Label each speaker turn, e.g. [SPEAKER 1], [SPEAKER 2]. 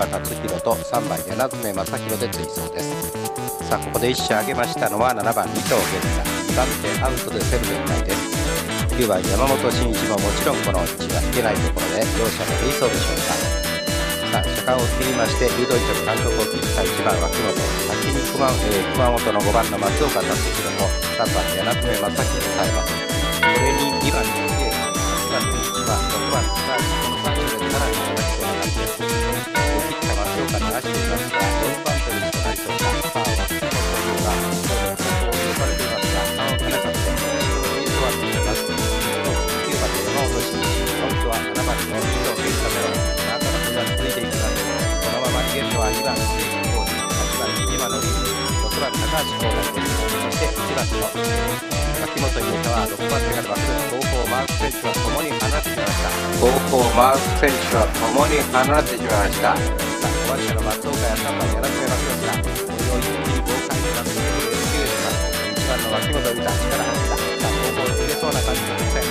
[SPEAKER 1] 岡達弘と3番柳爪正弘で追走です。さあここで1射上げましたのは7番2頭ゲッター、2番手アウトでセブ展開です。9番山本慎一ももちろんこの位置はいけないところで両者の追走でしょうか。さあ車間を切りまして誘導一直間隔を切った1番脇本、先に熊本の5番の松岡達弘と3番柳爪正弘で耐えます。これに2番の家8番の1番6番高橋、この3種でさらに同じそうな感じです。切った松岡に足を出した4番手にとなりそうか。さあ脇本というのがそう呼ばれていますが、差を切らされて追走は続きます。9番の山本慎一、本当は7番の伊藤健太メロン、中野が続いていきます。このまま逃げるのは2番関浩二、8番木島のリード、6番高橋光成です。そして1番の脇本優太は6番手からバック後方マーク選手は共に離れてしまいました。後方マーク選手は共に離れてしまいました。さあ5番手の松岡や3番柳爪正弘がこれを一気に豪快になっていく1番の脇本優太、力入った。さあ後方に切れそうな感じの